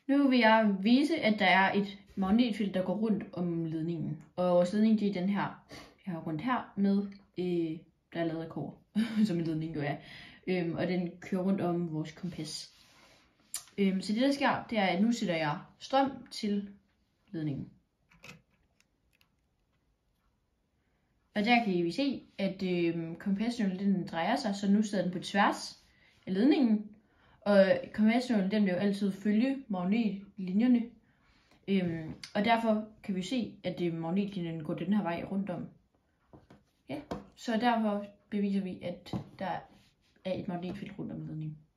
Nu vil jeg vise, at der er et magnetfelt, der går rundt om ledningen. Og vores ledning, det er den her, jeg har rundt her med, der er lavet af kobber, som en ledning jo er. Og den kører rundt om vores kompas. Så det der sker, det er, at nu sætter jeg strøm til ledningen. Og der kan I se, at kompasnålen den drejer sig, så nu sidder den på tværs af ledningen. Og kompasnålen den vil jo altid følge magnetlinjerne. Og derfor kan vi se, at magnetlinjen går den her vej rundt om. Ja, så derfor beviser vi, at der er et magnetfelt rundt om ledningen.